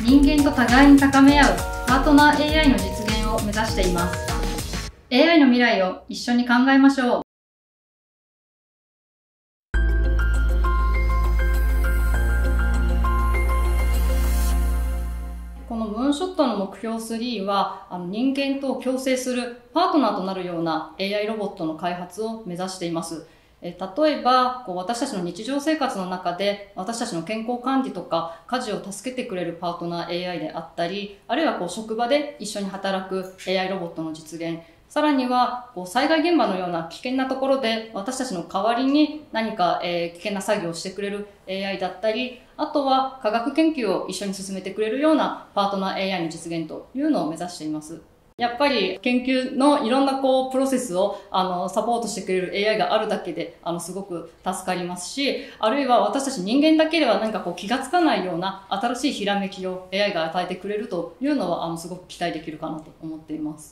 人間と互いに高め合うパートナー AI の実現を目指しています。AI の未来を一緒に考えましょう。このムーンショットの目標3は、人間と共生するパートナーとなるような AI ロボットの開発を目指しています。例えば、私たちの日常生活の中で私たちの健康管理とか家事を助けてくれるパートナー AI であったり、あるいは職場で一緒に働く AI ロボットの実現、さらには災害現場のような危険なところで私たちの代わりに何か危険な作業をしてくれる AI だったり、あとは科学研究を一緒に進めてくれるようなパートナー AI の実現というのを目指しています。やっぱり研究のいろんなプロセスをサポートしてくれる AI があるだけですごく助かりますし、あるいは私たち人間だけでは何か気がつかないような新しいひらめきを AI が与えてくれるというのはすごく期待できるかなと思っています。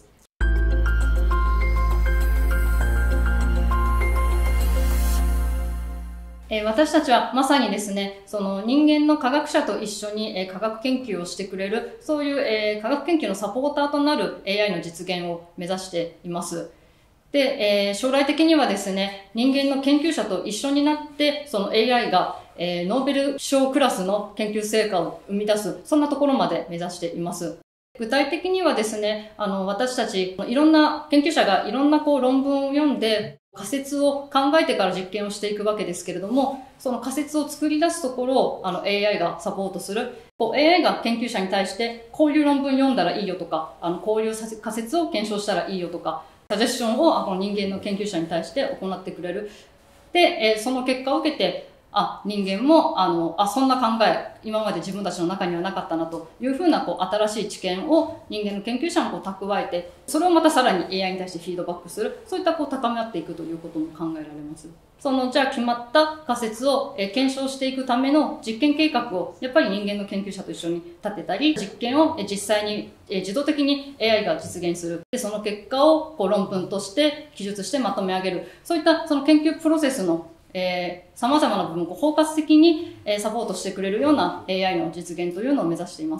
私たちはまさにですね、その人間の科学者と一緒に科学研究をしてくれる、そういう科学研究のサポーターとなる AI の実現を目指しています。で、将来的にはですね、人間の研究者と一緒になって、その AI がノーベル賞クラスの研究成果を生み出す、そんなところまで目指しています。具体的にはですね、私たち、いろんな研究者がいろんな論文を読んで、仮説を考えてから実験をしていくわけですけれども、その仮説を作り出すところをAI がサポートする。AI が研究者に対して、こういう論文読んだらいいよとか、こういう仮説を検証したらいいよとか、サジェッションを人間の研究者に対して行ってくれる。で、その結果を受けて、人間も、そんな考え、今まで自分たちの中にはなかったなというふうな、新しい知見を人間の研究者に蓄えて、それをまたさらに AI に対してフィードバックする、そういった高め合っていくということも考えられます。じゃあ決まった仮説を検証していくための実験計画を、やっぱり人間の研究者と一緒に立てたり、実験を実際に自動的に AI が実現する。で、その結果を論文として記述してまとめ上げる。そういったその研究プロセスの様々な部分を包括的にサポートしてくれるような AI の実現というのを目指しています。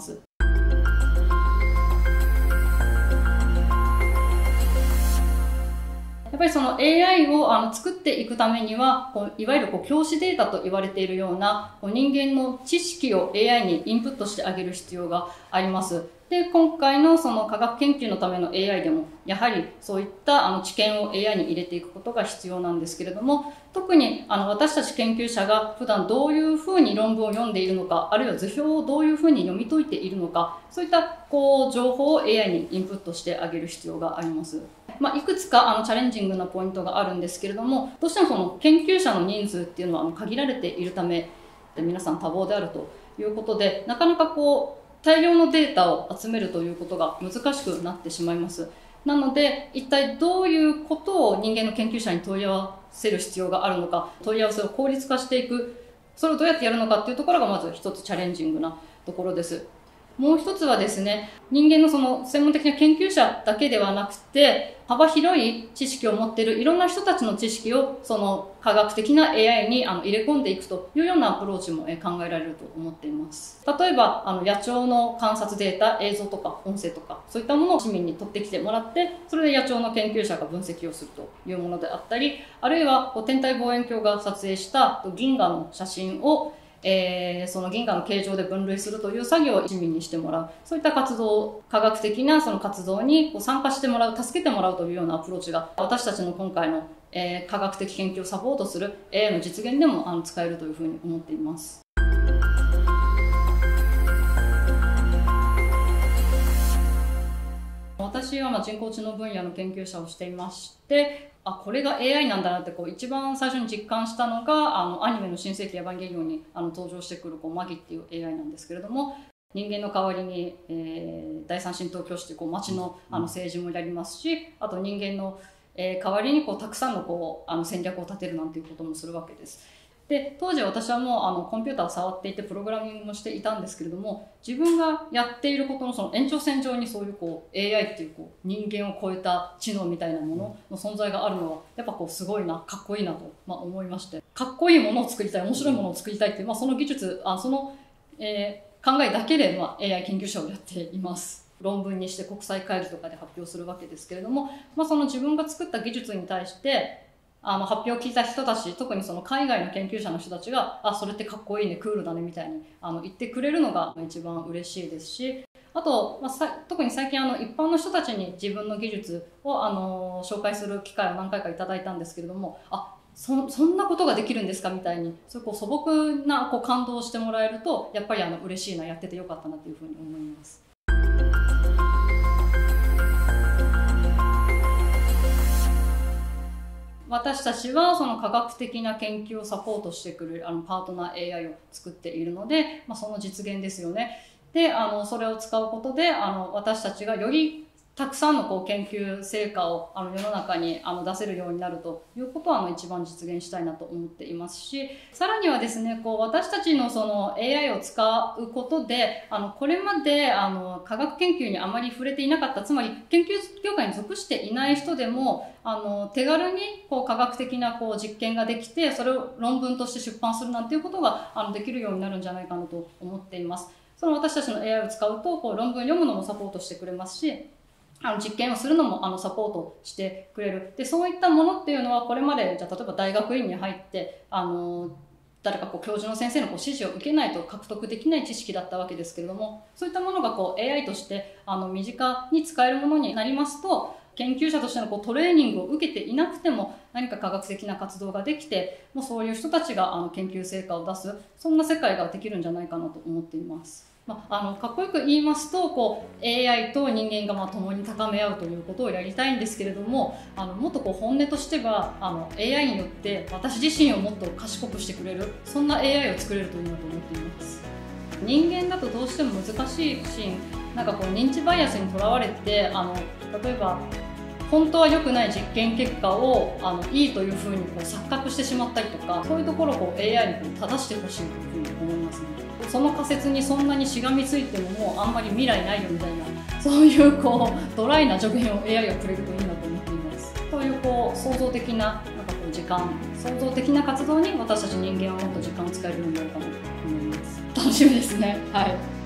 やっぱりその AI を作っていくためには、いわゆる教師データと言われているような人間の知識を AI にインプットしてあげる必要があります。で、今回のその科学研究のための AI でも、やはりそういった知見を AI に入れていくことが必要なんですけれども、特に私たち研究者が普段どういうふうに論文を読んでいるのか、あるいは図表をどういうふうに読み解いているのか、そういった情報を AI にインプットしてあげる必要があります。いくつかチャレンジングなポイントがあるんですけれども、どうしてもその研究者の人数っていうのは限られているため、皆さん多忙であるということで、なかなか大量のデータを集めるということが難しくなってしまいます。なので、一体どういうことを人間の研究者に問い合わせる必要があるのか、問い合わせを効率化していく、それをどうやってやるのかっていうところがまず一つチャレンジングなところです。もう一つはですね、人間のその専門的な研究者だけではなくて、幅広い知識を持っているいろんな人たちの知識をその科学的な AI に入れ込んでいくというようなアプローチも考えられると思っています。例えば、野鳥の観察データ、映像とか音声とか、そういったものを市民に取ってきてもらって、それで野鳥の研究者が分析をするというものであったり、あるいは天体望遠鏡が撮影した銀河の写真をその銀河の形状で分類するという作業を市民にしてもらう。そういった活動、科学的なその活動に参加してもらう、助けてもらうというようなアプローチが、私たちの今回の科学的研究をサポートする AI の実現でも使えるというふうに思っています。私は人工知能分野の研究者をしていまして、これが AI なんだなって一番最初に実感したのがアニメの新世紀エヴァンゲリオンに登場してくるマギっていう AI なんですけれども、人間の代わりに、第三神道教師という街の政治もやりますし、あと人間の代わりにたくさんの戦略を立てるなんていうこともするわけです。で、当時私はもうコンピューターを触っていてプログラミングもしていたんですけれども、自分がやっていることのその延長線上にそういうAI っていう人間を超えた知能みたいなものの存在があるのはやっぱすごいな、かっこいいなと、思いまして、かっこいいものを作りたい、面白いものを作りたいっていう、その技術、 考えだけで、AI 研究者をやっています。論文にして国際会議とかで発表するわけですけれども、その自分が作った技術に対して発表を聞いた人たち、特にその海外の研究者の人たちが、それってかっこいいね、クールだねみたいに言ってくれるのが一番嬉しいですし、あと、特に最近一般の人たちに自分の技術を紹介する機会を何回かいただいたんですけれども、そんなことができるんですかみたいに、そういう素朴な感動をしてもらえると、やっぱり嬉しいな、やっててよかったなというふうに思います。私たちはその科学的な研究をサポートしてくれるパートナー AI を作っているので、その実現ですよね。で、それを使うことで、私たちがよりたくさんの研究成果を世の中に出せるようになるということは一番実現したいなと思っていますし、さらにはですね、私たちのその AI を使うことで、これまで科学研究にあまり触れていなかった、つまり研究業界に属していない人でも手軽に科学的な実験ができて、それを論文として出版するなんていうことができるようになるんじゃないかなと思っています。その私たちの AI を使うと論文読むのもサポートしてくれますし、実験をするのもサポートしてくれる。で、そういったものっていうのはこれまで、じゃあ例えば大学院に入って誰か教授の先生の指示を受けないと獲得できない知識だったわけですけれども、そういったものがAI として身近に使えるものになりますと、研究者としてのトレーニングを受けていなくても何か科学的な活動ができて、もうそういう人たちが研究成果を出す、そんな世界ができるんじゃないかなと思っています。かっこよく言いますとAI と人間が共に高め合うということをやりたいんですけれども、もっと本音としてはAI によって私自身をもっと賢くしてくれる、そんな AI を作れるといいなと思っています。人間だとどうしても難しいし、認知バイアスにとらわれて例えば本当は良くない実験結果をいいというふうに錯覚してしまったりとか、そういうところをAI に正してほしいというふうに思いますね。その仮説にそんなにしがみついてももうあんまり未来ないよみたいな、そういうドライな助言を AI がくれるといいなと思っています。そういう創造的な時間、創造的な活動に私たち人間はもっと時間を使えるようになるかなと思います。楽しみですね。はい。